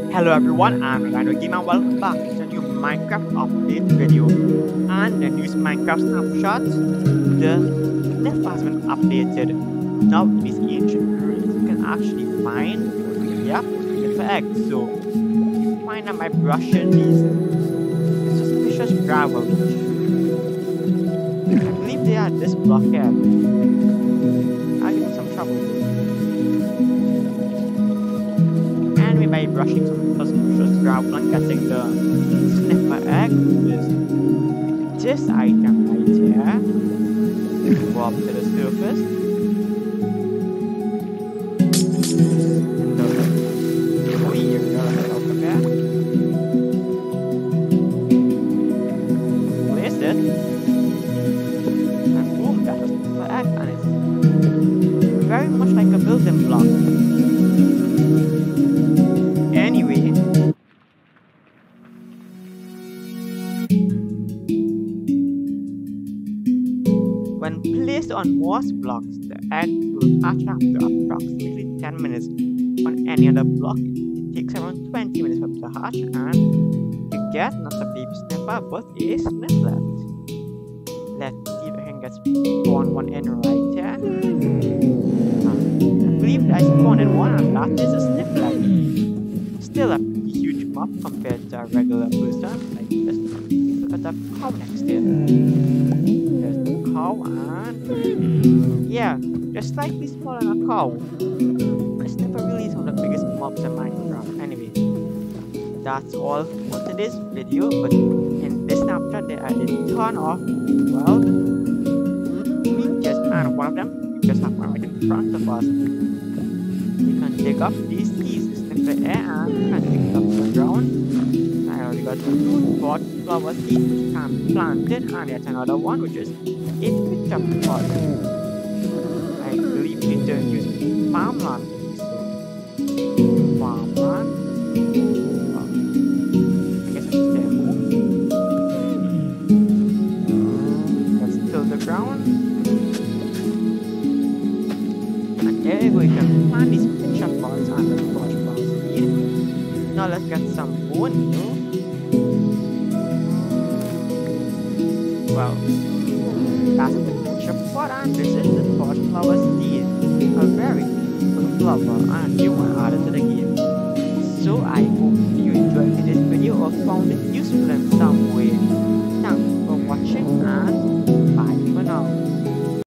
Hello everyone, I'm Rhino Gamer. Welcome back to a new Minecraft update video. And the new Minecraft Snapshot, the Sniffer has been updated. Now in these ancient ruins you can actually find, Sniffer eggs. So you find them by brushing these suspicious gravel. I believe they are this block here. I'll give them some trouble. By brushing some suspicious gravel and getting the sniffer egg, which is this item right here. Go up to the surface. And the weird over there. Place it. And boom, that was the sniffer egg, and it's very much like a building block. Anyway, when placed on moss blocks, the egg will hatch after approximately 10 minutes. On any other block, it takes around 20 minutes for it to hatch, and you get not a baby sniffer but a snifflet. Let's see if I can get spawn one in right here. I believe I spawned in one, and that is a snifflet. Still a pretty huge mob compared to a regular person like this. Look at the cow next to it. There's the cow, and yeah, they're slightly smaller than a cow. But it's never really one of the biggest mobs in Minecraft. Anyway, that's all for today's video. But in this snapshot, there are a ton of, well, creatures, and one of them we just have one right in front of us. You can dig up these keys. The air and pick up the ground. I already got two pot flower seeds which can be planted, and yet another one which is a picture pot. I believe we need to use farmland. So farmland. I guess I should stay home. Let's till the ground. And there you go, you can plant these picture pots and the pot. Now let's get some bone, Well, that's the picture pot, and this is the torch flower seed. A very beautiful flower, and new one added to the game. So I hope you enjoyed this video or found it useful in some way. Thanks